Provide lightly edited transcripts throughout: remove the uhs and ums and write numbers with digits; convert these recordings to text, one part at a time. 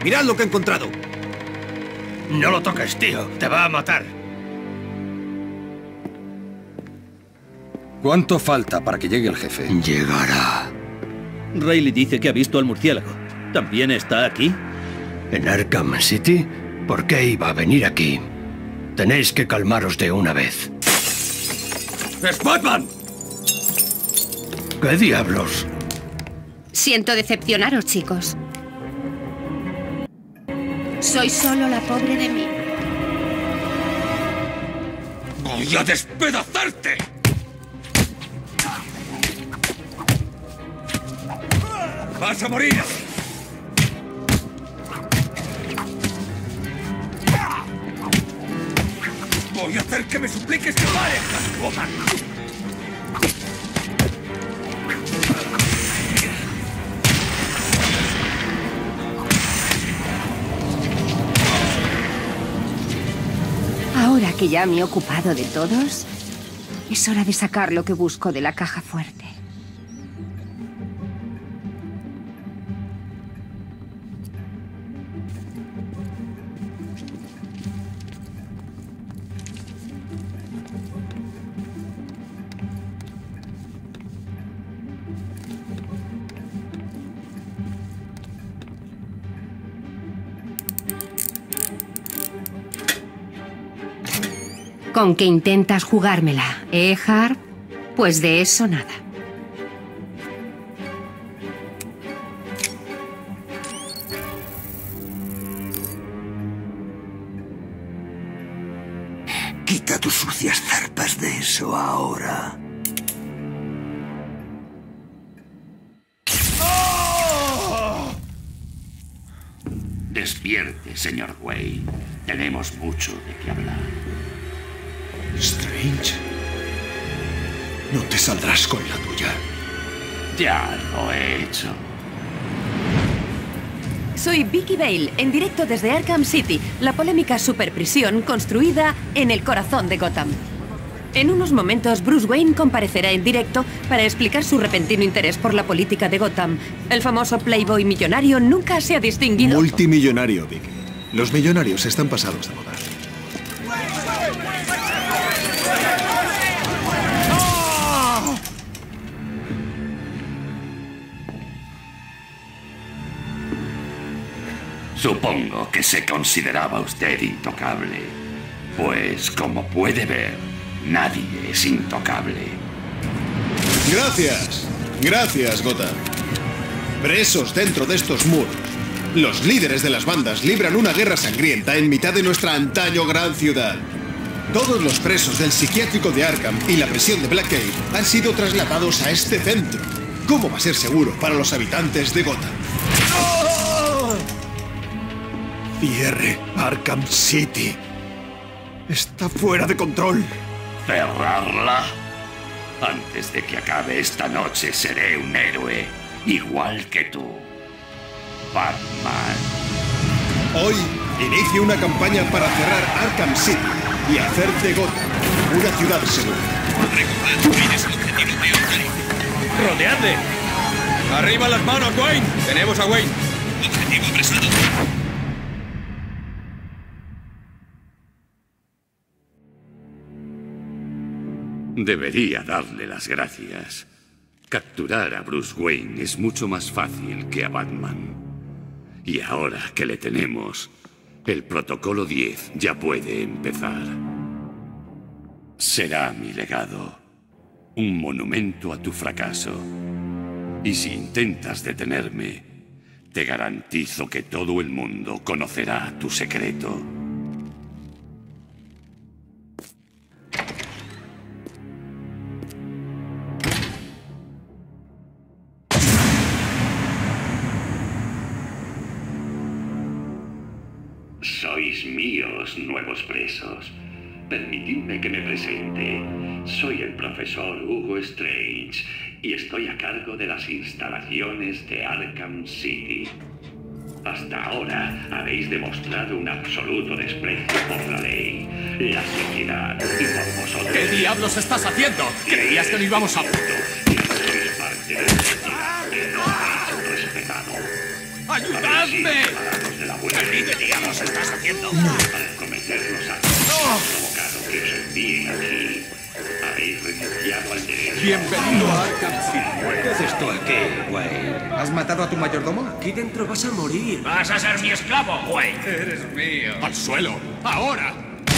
¡Mirad lo que he encontrado! No lo toques, tío. Te va a matar. ¿Cuánto falta para que llegue el jefe? Llegará. Riley dice que ha visto al murciélago. ¿También está aquí? ¿En Arkham City? ¿Por qué iba a venir aquí? Tenéis que calmaros de una vez. ¡Es Batman! ¿Qué diablos? Siento decepcionaros, chicos. Soy solo la pobre de mí. ¡Voy a despedazarte! ¡Vas a morir! Voy a hacer que me supliques que pares, Catwoman. Ahora que ya me he ocupado de todos, es hora de sacar lo que busco de la caja fuerte. ¿Con qué intentas jugármela, Harp? Pues de eso nada. Quita tus sucias zarpas de eso ahora. Despierte, señor Wayne. Tenemos mucho de qué hablar. Strange. No te saldrás con la tuya. Ya lo he hecho. Soy Vicky Vale, en directo desde Arkham City, la polémica superprisión construida en el corazón de Gotham. En unos momentos, Bruce Wayne comparecerá en directo para explicar su repentino interés por la política de Gotham. El famoso playboy millonario nunca se ha distinguido... Multimillonario, Vicky. Los millonarios están pasados de moda. Supongo que se consideraba usted intocable. Pues, como puede ver, nadie es intocable. Gracias. Gracias, Gotham. Presos dentro de estos muros. Los líderes de las bandas libran una guerra sangrienta en mitad de nuestra antaño gran ciudad. Todos los presos del psiquiátrico de Arkham y la prisión de Blackgate han sido trasladados a este centro. ¿Cómo va a ser seguro para los habitantes de Gotham? Cierre Arkham City. Está fuera de control. ¿Cerrarla? Antes de que acabe esta noche seré un héroe, igual que tú, Batman. Hoy inicio una campaña para cerrar Arkham City y hacer de Gotham una ciudad segura. Recordad, es el objetivo prioritario. ¡Rodeadle! ¡Arriba las manos, Wayne! ¡Tenemos a Wayne! Objetivo apresado. Debería darle las gracias. Capturar a Bruce Wayne es mucho más fácil que a Batman. Y ahora que le tenemos, el Protocolo 10 ya puede empezar. Será mi legado. Un monumento a tu fracaso. Y si intentas detenerme, te garantizo que todo el mundo conocerá tu secreto. Sois míos, nuevos presos. Permitidme que me presente. Soy el profesor Hugo Strange y estoy a cargo de las instalaciones de Arkham City. Hasta ahora habéis demostrado un absoluto desprecio por la ley, la sociedad y por vosotros. ¿Qué diablos estás haciendo? ¿Creías que no íbamos a...? Y sois parte de la sociedad que no habéis respetado. ¡Ayudadme! Habéis sido separados de la ¡Demonios estás haciendo! Para cometer los actos que han provocado que os envíen aquí, habéis renunciado al derecho. Bienvenido a Arkham City. ¿Qué haces tú aquí, Wayne? ¿Has matado a tu mayordomo? Aquí dentro vas a morir. ¡Vas a ser mi esclavo, Wayne! ¡Eres mío! ¡Al suelo! ¡Ahora!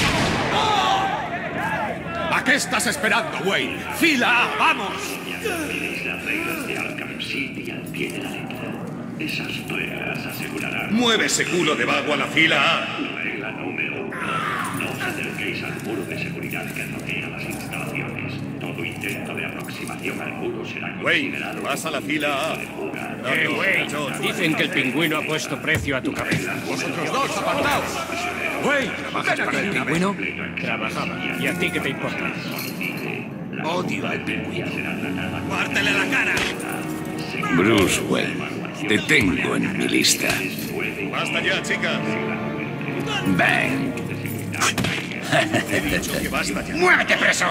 ¿A qué estás esperando, Wayne? ¡Fila A, vamos! Tenéis las reglas de Arkham City al pie de la letra. Esas reglas asegurarán... ¡Muévese, culo de vago, a la fila A! Regla número 1. No os acerquéis al muro de seguridad que rodea las instalaciones. Todo intento de aproximación al muro será considerado... Wayne, vas a la fila A. Wayne, dicen que el pingüino ha puesto precio a tu cabeza. ¡Vosotros dos, apartaos! Wayne, ¿trabajas para el pingüino? Trabajaba. ¿Y a ti qué te importa? Odio al pingüino. ¡Pártele la cara! Bruce Wayne, te tengo en mi lista. ¡Basta ya, chicas! Bang. He dicho que basta ya. ¡Muévete, preso!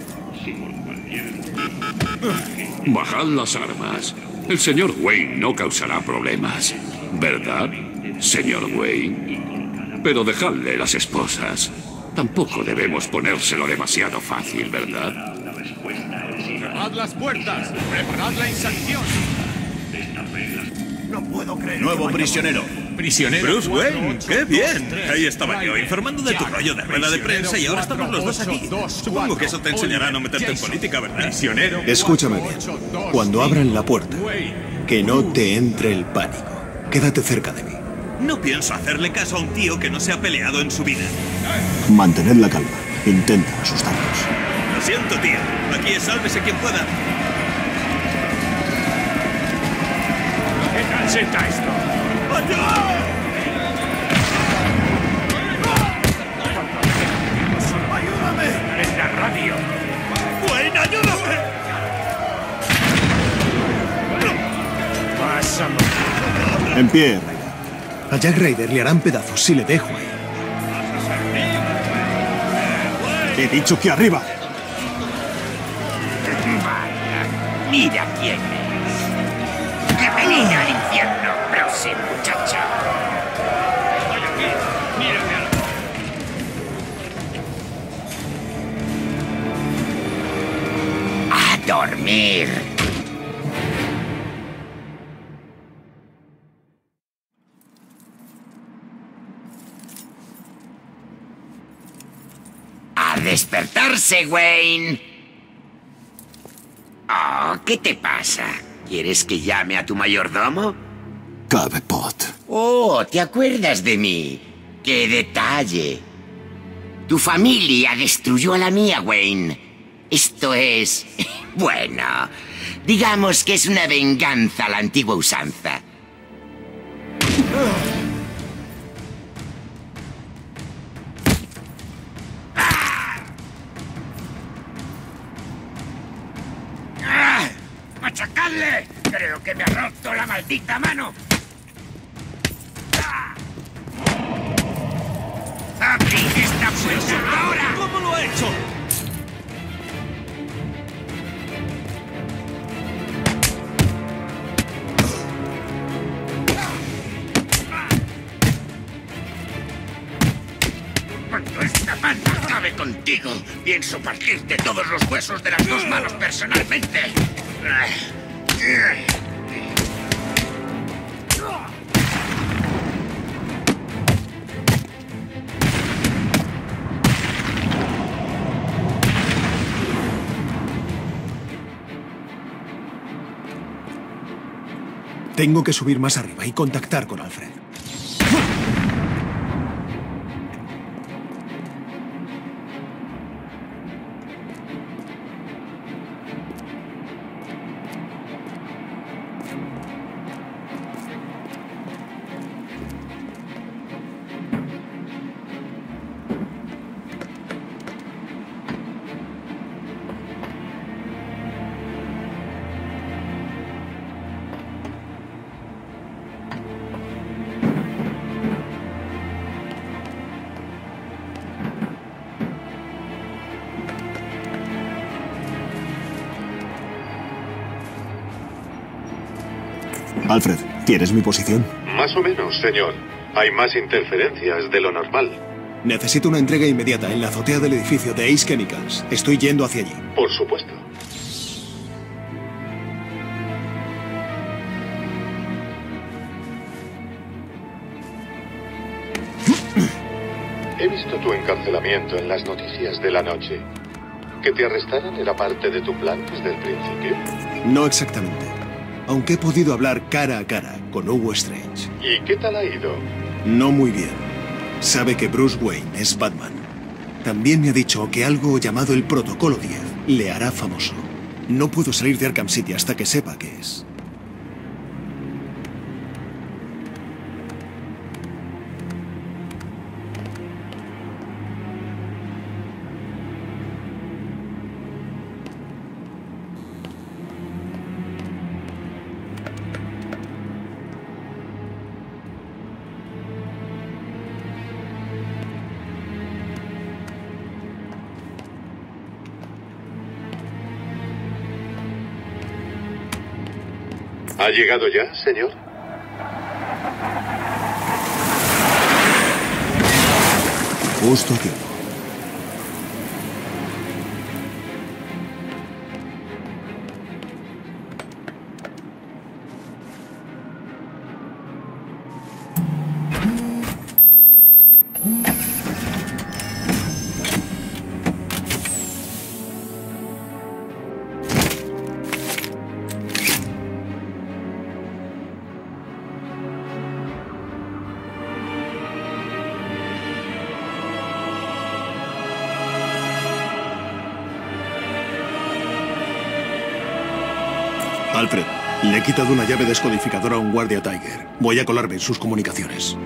Bajad las armas. El señor Wayne no causará problemas, ¿verdad, señor Wayne? Pero dejadle las esposas. Tampoco debemos ponérselo demasiado fácil, ¿verdad? ¡Cerrad las puertas! ¡Preparad la insacción! No puedo creer. Nuevo prisionero. ¿Prisionero? Bruce Wayne, ¡qué bien! Ahí estaba yo, informando de tu rollo de rueda de prensa y ahora estamos los dos aquí. Supongo que eso te enseñará a no meterte en política, ¿verdad? Prisionero. Escúchame bien. Cuando abran la puerta, que no te entre el pánico. Quédate cerca de mí. No pienso hacerle caso a un tío que no se ha peleado en su vida. Mantened la calma. Intenta asustarnos. Lo siento, tío. Aquí es sálvese quien pueda. ¿Qué tal sienta esto? ¡Ayúdame! En la radio. ¡Wayne, ayúdame! Vas a morir. En pie, Ryder. A Jack Ryder le harán pedazos si le dejo ahí. He dicho que arriba. Vaya, mira quién es. Bienvenida al infierno, Bruce, muchacho. Estoy aquí. Mírame A dormir. A despertarse, Wayne. Oh, ¿qué te pasa? ¿Quieres que llame a tu mayordomo? Cobblepot. Oh, ¿te acuerdas de mí? ¡Qué detalle! Tu familia destruyó a la mía, Wayne. Esto es... bueno, digamos que es una venganza a la antigua usanza. ¡Machacadle! Creo que me ha roto la maldita mano. ¡Abrid esta puerta ahora! ¿Cómo lo ha hecho? Cuando esta banda acabe contigo, pienso partirte todos los huesos de las dos manos personalmente. Tengo que subir más arriba y contactar con Alfred. Alfred, ¿tienes mi posición? Más o menos, señor. Hay más interferencias de lo normal. Necesito una entrega inmediata en la azotea del edificio de Ace Chemicals. Estoy yendo hacia allí. Por supuesto. He visto tu encarcelamiento en las noticias de la noche. ¿Que te arrestaran era parte de tu plan desde el principio? No exactamente. Aunque he podido hablar cara a cara con Hugo Strange. ¿Y qué tal ha ido? No muy bien. Sabe que Bruce Wayne es Batman. También me ha dicho que algo llamado el Protocolo 10 le hará famoso. No puedo salir de Arkham City hasta que sepa qué es. ¿Ha llegado ya, señor? Justo a tiempo. Alfred, le he quitado una llave descodificadora a un guardia Tiger. Voy a colarme en sus comunicaciones.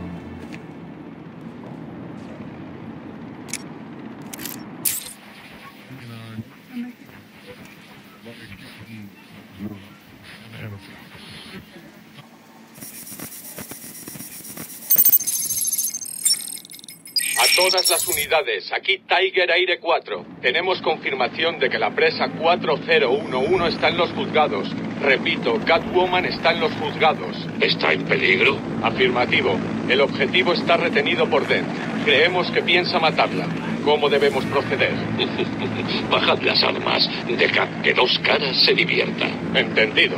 A todas las unidades, aquí Tiger Aire 4. Tenemos confirmación de que la presa 4011 está en los juzgados. Repito, Catwoman está en los juzgados. ¿Está en peligro? Afirmativo. El objetivo está retenido por Dent. Creemos que piensa matarla. ¿Cómo debemos proceder? Bajad las armas. Dejad que Dos Caras se divierta. Entendido.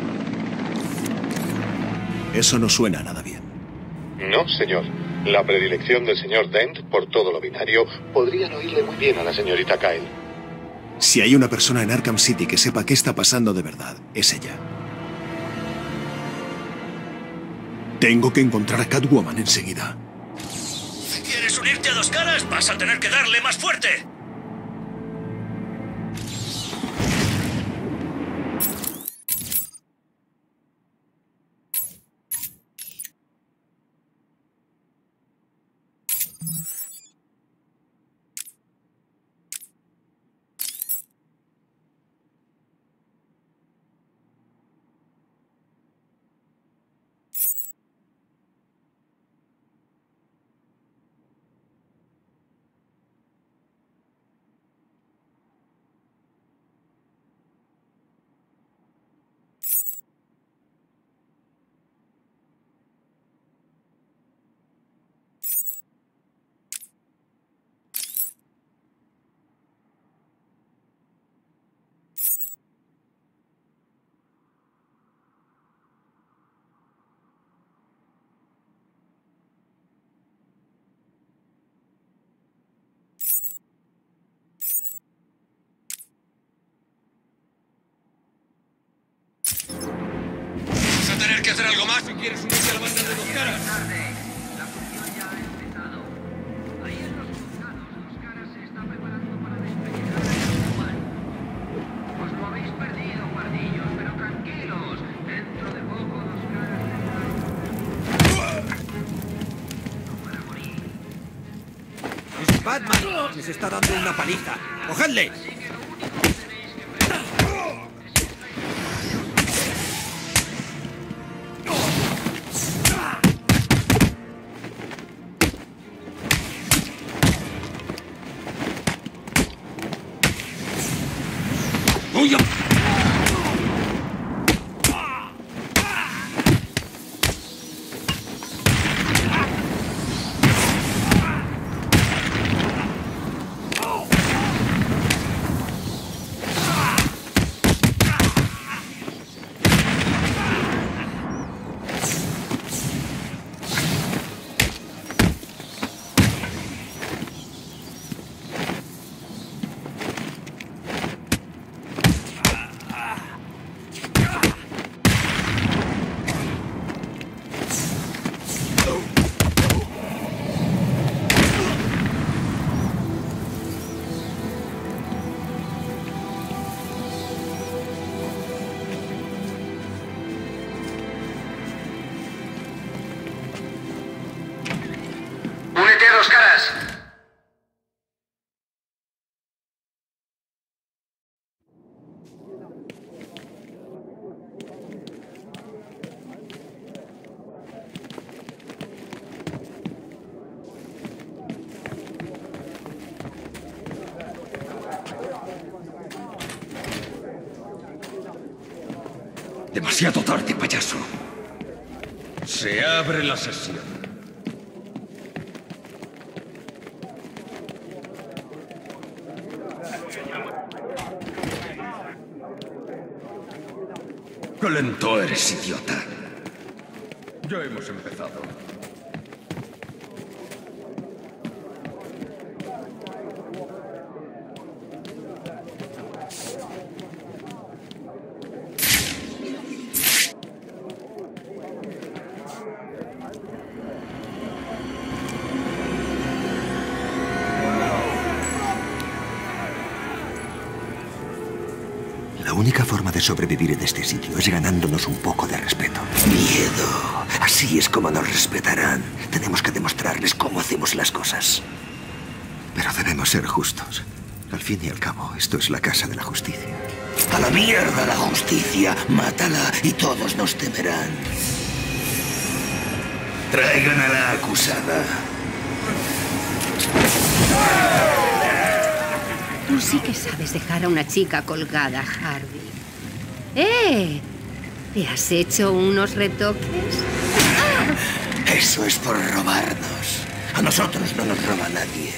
Eso no suena nada bien. No, señor. La predilección del señor Dent por todo lo binario podrían oírle muy bien a la señorita Kyle. Si hay una persona en Arkham City que sepa qué está pasando de verdad, es ella. Tengo que encontrar a Catwoman enseguida. Si quieres unirte a Dos Caras, vas a tener que darle más fuerte. Tener que hacer algo más si quieres unirte a la banda de Dos Caras. La función ya ha empezado. Ahí en los juzgados, Dos Caras se está preparando para despedir a Catwoman. Pues lo habéis perdido, guardillos, pero tranquilos. Dentro de poco Dos Caras no para morir. ¡Es Batman! ¡Les está dando una paliza! ¡Cogedle! Demasiado tarde, payaso. Se abre la sesión. ¡Qué lento eres, idiota! Ya hemos empezado. La única forma de sobrevivir en este sitio es ganándonos un poco de respeto. Miedo. Así es como nos respetarán. Tenemos que demostrarles cómo hacemos las cosas. Pero debemos ser justos. Al fin y al cabo, esto es la casa de la justicia. ¡A la mierda la justicia! ¡Mátala y todos nos temerán! Traigan a la acusada. Tú sí que sabes dejar a una chica colgada, Harvey. ¿Te has hecho unos retoques? Eso es por robarnos. A nosotros no nos roba nadie.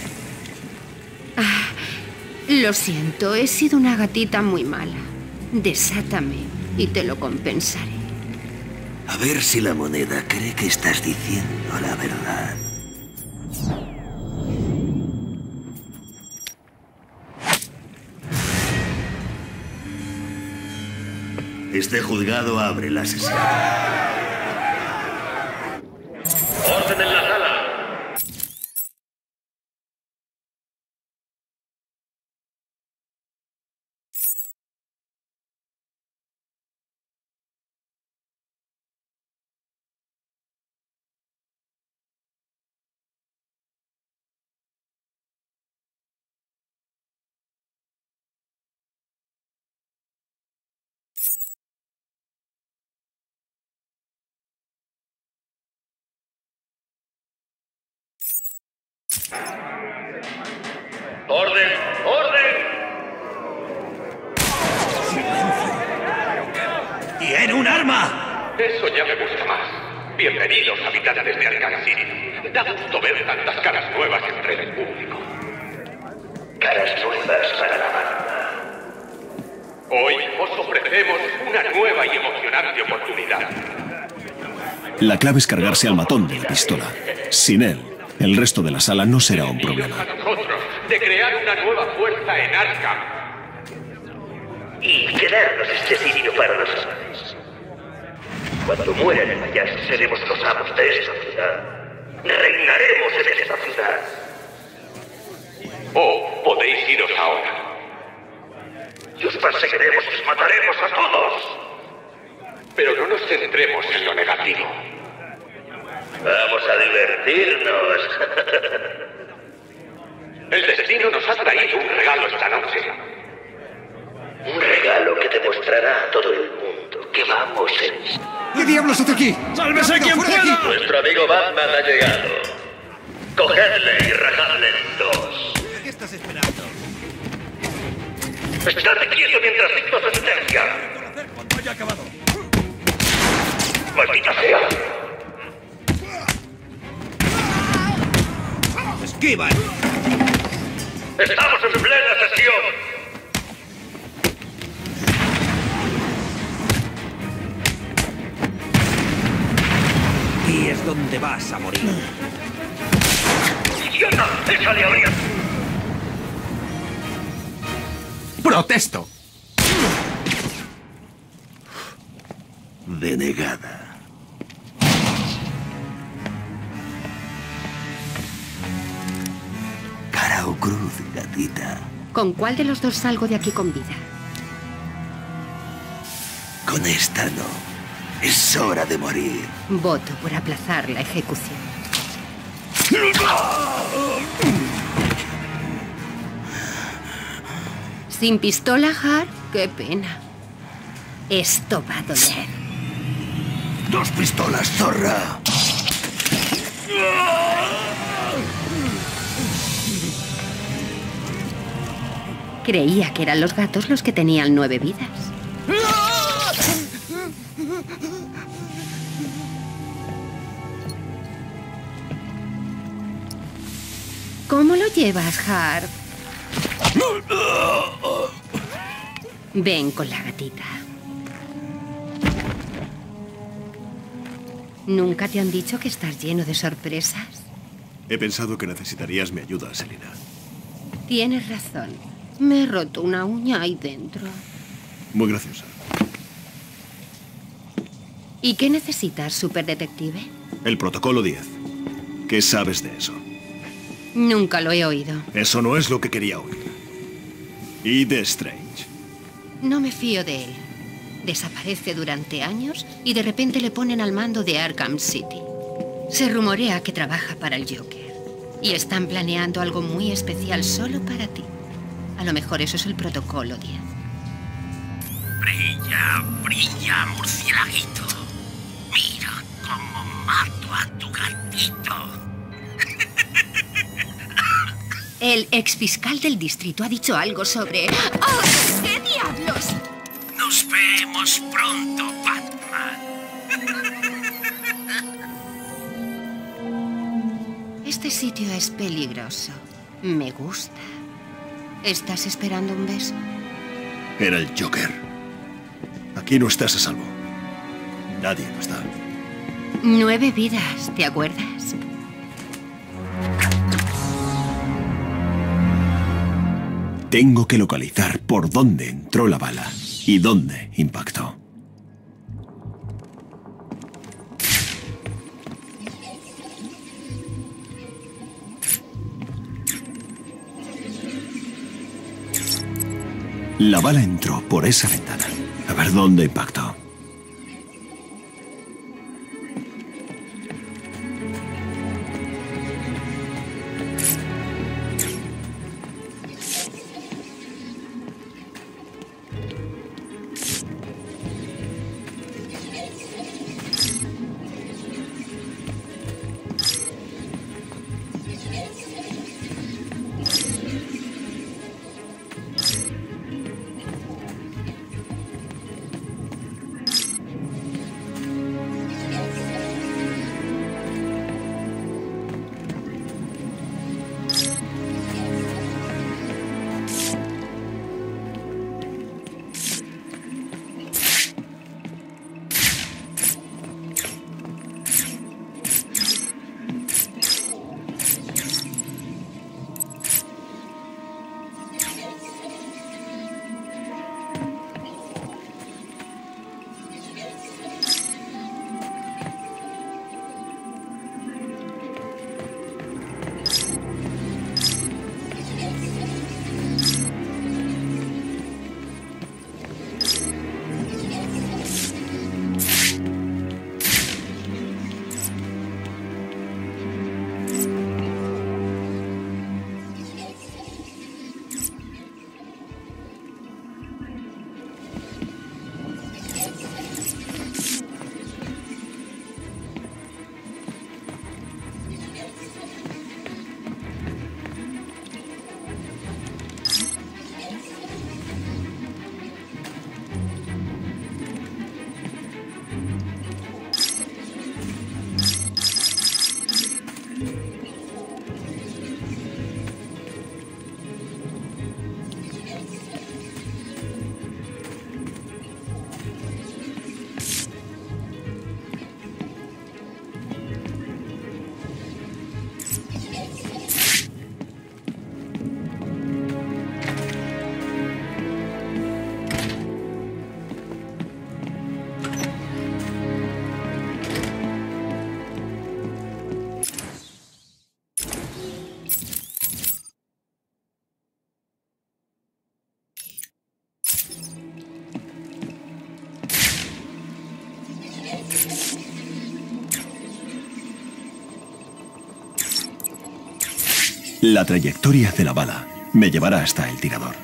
Lo siento, he sido una gatita muy mala. Desátame y te lo compensaré. A ver si la moneda cree que estás diciendo la verdad. Este juzgado abre la sesión. ¡Orden en la sala! ¡Orden! ¡Orden! ¡Tiene un arma! Eso ya me gusta más. Bienvenidos, habitantes de Arkham City. Da gusto ver tantas caras nuevas entre el público. Caras nuevas para la banda. Hoy os ofrecemos una nueva y emocionante oportunidad. La clave es cargarse al matón de la pistola. Sin él, el resto de la sala no será un problema. A nosotros de crear una nueva fuerza en Arkham. Y quedarnos este sitio para nosotros. Cuando muera el payaso, seremos los amos de esta ciudad. Reinaremos en esta ciudad. O podéis iros ahora. Y os perseguiremos y os mataremos a todos. Pero no nos centremos en lo negativo. Vamos a divertirnos. El destino nos ha traído un regalo esta noche. Un regalo que demostrará a todo el mundo que vamos en... ¿Qué diablos hace aquí? ¡Sálvese quien pueda! Nuestro amigo Batman ha llegado. Cogedle y rajadle en dos. ¿Qué estás esperando? Estate quieto mientras dicto sentencia. Cuando haya acabado. ¡Maldita sea! ¡Esquivan! ¡Estamos en plena sesión! Aquí es donde vas a morir. ¡Idiota! ¡Esa le habría... ¡Protesto! Denegada. Cara o cruz, gatita. ¿Con cuál de los dos salgo de aquí con vida? Con esta no. Es hora de morir. Voto por aplazar la ejecución. ¿Sin pistola, Hart? Qué pena. Esto va a doler. ¡Dos pistolas, zorra! Creía que eran los gatos los que tenían 9 vidas. ¿Cómo lo llevas, Harp? Ven con la gatita. ¿Nunca te han dicho que estás lleno de sorpresas? He pensado que necesitarías mi ayuda, Selina. Tienes razón. Me he roto una uña ahí dentro. Muy graciosa. ¿Y qué necesitas, superdetective? El protocolo 10. ¿Qué sabes de eso? Nunca lo he oído. Eso no es lo que quería oír. ¿Y de Strange? No me fío de él. Desaparece durante años y de repente le ponen al mando de Arkham City. Se rumorea que trabaja para el Joker. Y están planeando algo muy especial solo para ti. A lo mejor eso es el protocolo 10. Brilla, brilla, murcielaguito. Mira cómo mato a tu gatito. El exfiscal del distrito ha dicho algo sobre... ¡Oh, qué diablos! Nos vemos pronto, Batman. Este sitio es peligroso. Me gusta. ¿Estás esperando un beso? Era el Joker. Aquí no estás a salvo. Nadie lo está. 9 vidas, ¿te acuerdas? Tengo que localizar por dónde entró la bala y dónde impactó. La bala entró por esa ventana. A ver dónde impactó. La trayectoria de la bala me llevará hasta el tirador.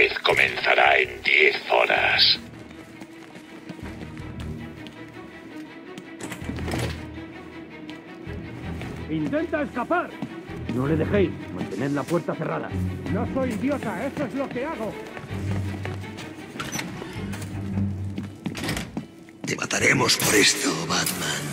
vez comenzará en 10 horas. ¡Intenta escapar! No le dejéis. Mantened la puerta cerrada. No soy idiota, eso es lo que hago. Te mataremos por esto, Batman.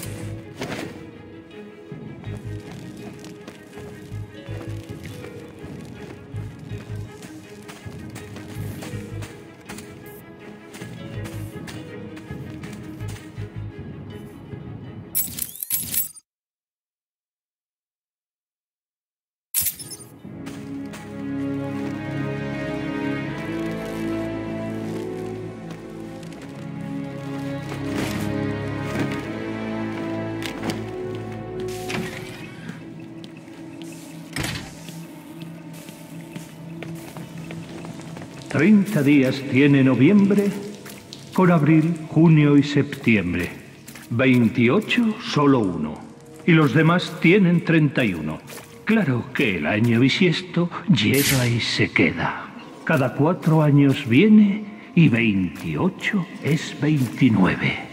«30 días tiene noviembre, con abril, junio y septiembre. 28, solo uno. Y los demás tienen 31. Claro que el año bisiesto llega y se queda. Cada 4 años viene y 28 es 29.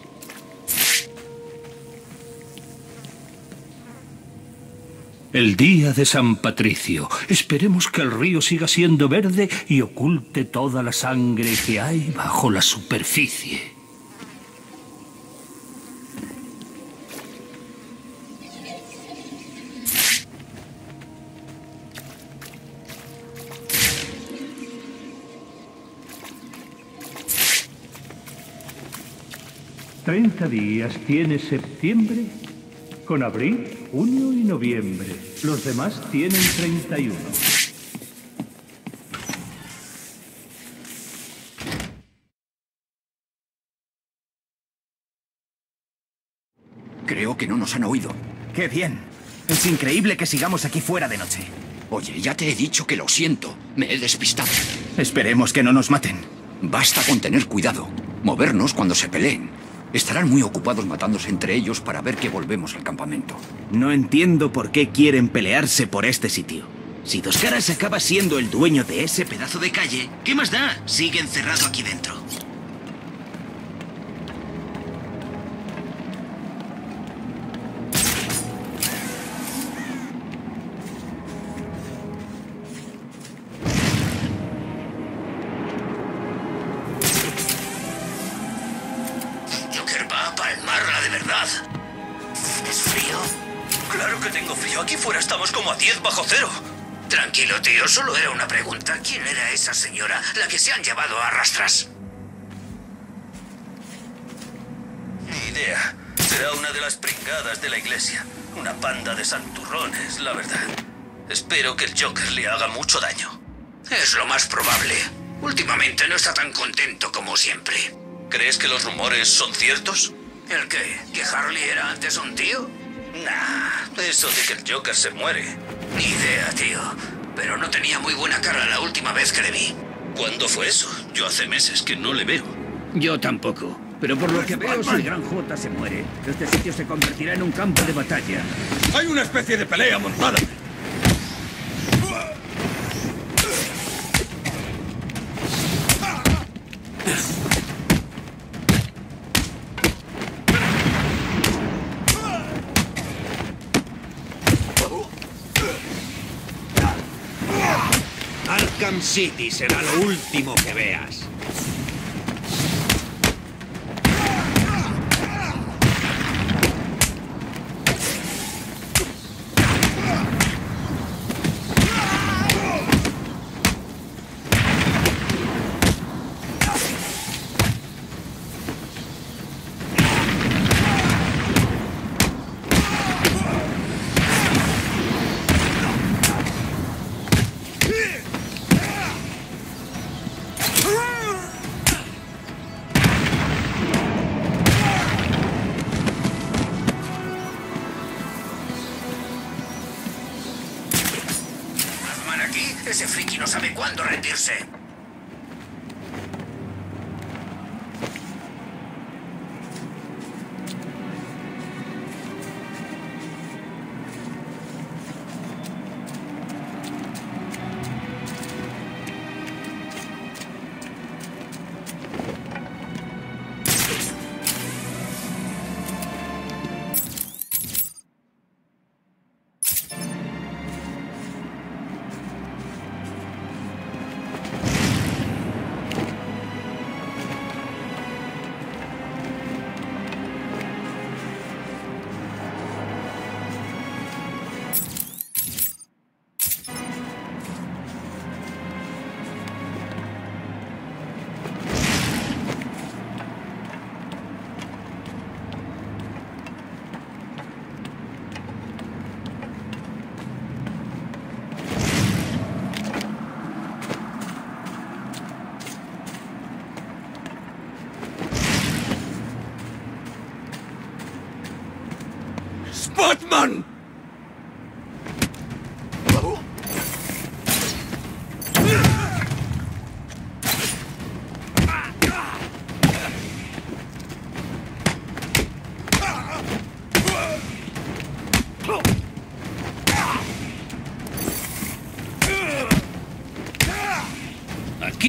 El día de San Patricio. Esperemos que el río siga siendo verde y oculte toda la sangre que hay bajo la superficie. «30 días tiene septiembre, con abril, junio y noviembre. Los demás tienen 31. Creo que no nos han oído. ¡Qué bien! Es increíble que sigamos aquí fuera de noche. Oye, ya te he dicho que lo siento. Me he despistado. Esperemos que no nos maten. Basta con tener cuidado. Movernos cuando se peleen. Estarán muy ocupados matándose entre ellos para ver que volvemos al campamento. No entiendo por qué quieren pelearse por este sitio. Si Dos Caras acaba siendo el dueño de ese pedazo de calle, ¿qué más da? Sigue encerrado aquí dentro. Aquí fuera estamos como a 10 bajo cero. Tranquilo, tío. Solo era una pregunta. ¿Quién era esa señora, la que se han llevado a rastras? Ni idea. Será una de las pringadas de la iglesia. Una panda de santurrones, la verdad. Espero que el Joker le haga mucho daño. Es lo más probable. Últimamente no está tan contento como siempre. ¿Crees que los rumores son ciertos? ¿El qué? ¿Que Harley era antes un tío? Nah, eso de que el Joker se muere. Ni idea, tío. Pero no tenía muy buena cara la última vez que le vi. ¿Cuándo fue eso? Yo hace meses que no le veo. Yo tampoco. Pero por lo que veo, si el Gran J se muere, este sitio se convertirá en un campo de batalla. Hay una especie de pelea montada. Arkham City será lo último que veas. Ese friki no sabe cuándo rendirse. ¡Batman! Aquí.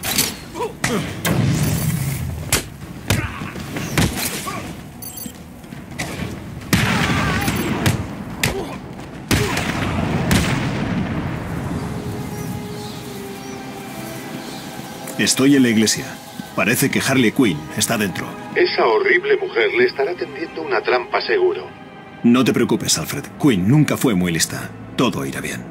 Estoy en la iglesia. Parece que Harley Quinn está dentro. Esa horrible mujer le estará tendiendo una trampa seguro. No te preocupes, Alfred. Quinn nunca fue muy lista. Todo irá bien.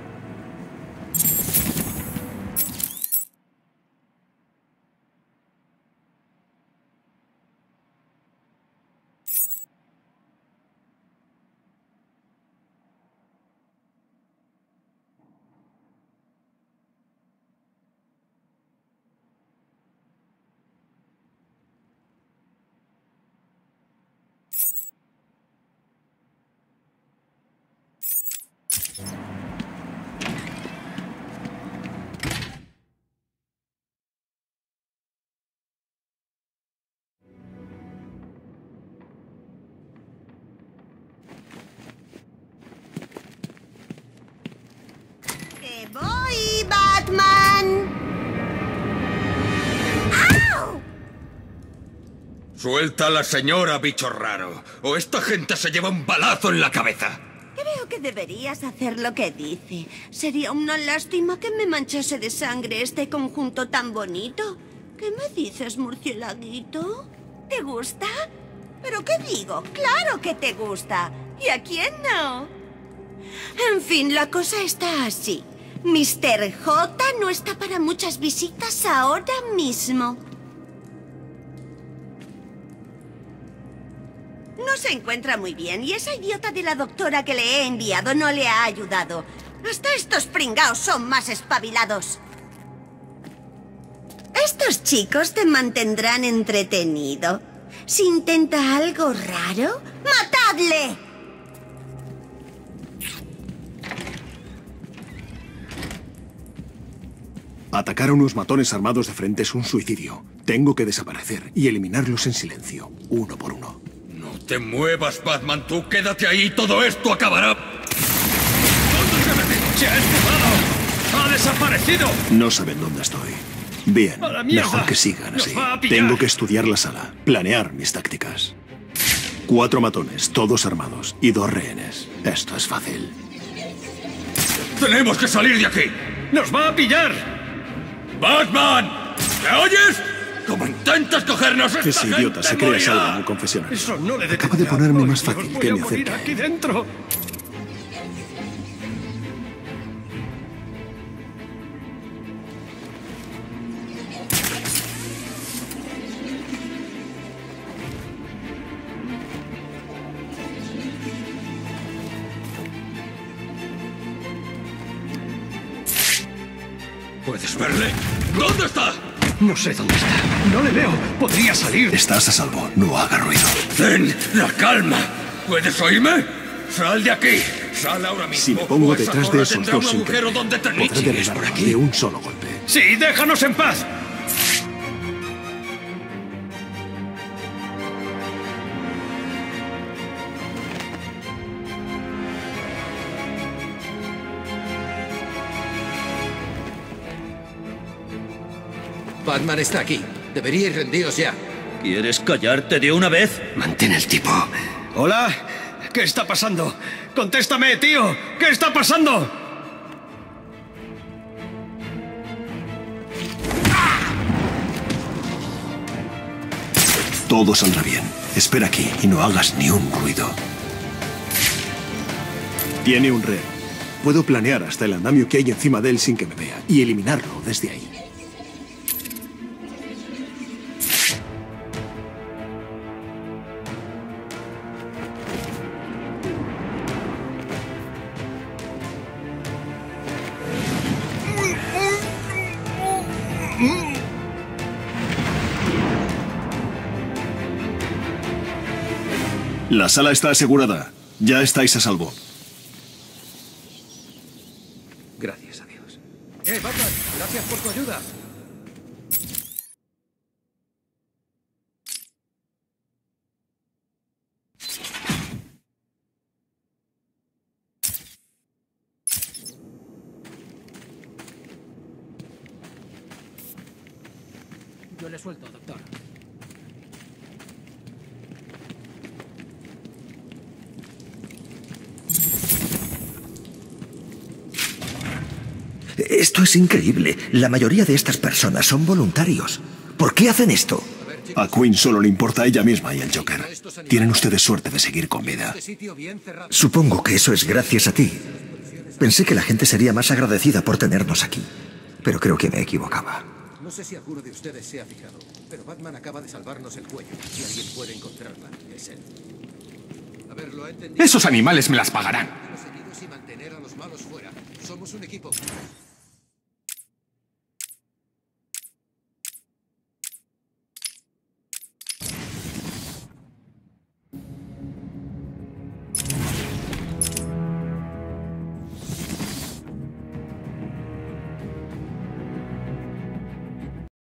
¡Que voy, Batman! ¡Au! Suelta a la señora, bicho raro, o esta gente se lleva un balazo en la cabeza. Creo que deberías hacer lo que dice. Sería una lástima que me manchase de sangre este conjunto tan bonito. ¿Qué me dices, murcielaguito? ¿Te gusta? ¿Pero qué digo? ¡Claro que te gusta! ¿Y a quién no? En fin, la cosa está así. Mr. J no está para muchas visitas ahora mismo. No se encuentra muy bien y esa idiota de la doctora que le he enviado no le ha ayudado. Hasta estos pringaos son más espabilados. Estos chicos te mantendrán entretenido. Si intenta algo raro, ¡matadle! Atacar a unos matones armados de frente es un suicidio. Tengo que desaparecer y eliminarlos en silencio, uno por uno. No te muevas, Batman. Tú quédate ahí. Todo esto acabará. ¿Dónde se ha metido? ¡Se ha esfumado! ¡Ha desaparecido! No saben dónde estoy. Bien, ¡A la mierda! mejor que sigan así. ¡Nos va a pillar! Tengo que estudiar la sala, planear mis tácticas. 4 matones, todos armados, y 2 rehenes. Esto es fácil. ¡Tenemos que salir de aquí! ¡Nos va a pillar! ¡Batman! ¿Me oyes? ¿Cómo intentas cogernos esta Ese idiota se gente cree morirá? salvo en el confesionario. Eso no le Acaba de ponerme más fácil voy que a me morir acerque. aquí dentro. ¿Puedes verle? ¿Dónde está? No sé dónde está. No le veo. Podría salir. Estás a salvo, no haga ruido. ¡Ten la calma! ¿Puedes oírme? ¡Sal de aquí! ¡Sal ahora mismo! Si me pongo o esa detrás de zorra esos tendrá dos un sin agujero querer, donde podré ¿Sigues por derribarlos aquí? de un solo golpe. Sí, déjanos en paz. Batman está aquí. Deberíais rendiros ya. ¿Quieres callarte de una vez? Mantén el tipo. Hola. ¿Qué está pasando? Contéstame, tío. ¿Qué está pasando? Todo saldrá bien. Espera aquí y no hagas ni un ruido. Tiene un rehén. Puedo planear hasta el andamio que hay encima de él sin que me vea y eliminarlo desde ahí. La sala está asegurada. Ya estáis a salvo. Gracias a Dios. Batman! Gracias por tu ayuda. Yo le suelto, doctor. Esto es increíble. La mayoría de estas personas son voluntarios. ¿Por qué hacen esto? A Queen solo le importa a ella misma y al Joker. Tienen ustedes suerte de seguir con vida. Supongo que eso es gracias a ti. Pensé que la gente sería más agradecida por tenernos aquí. Pero creo que me equivocaba. No sé si alguno de ustedes se ha fijado, pero Batman acaba de salvarnos el cuello. Si alguien puede encontrarla, es él. A ver, ¿lo ha entendido? Esos animales me las pagarán. Seguidos y mantener a los malos fuera. Somos un equipo.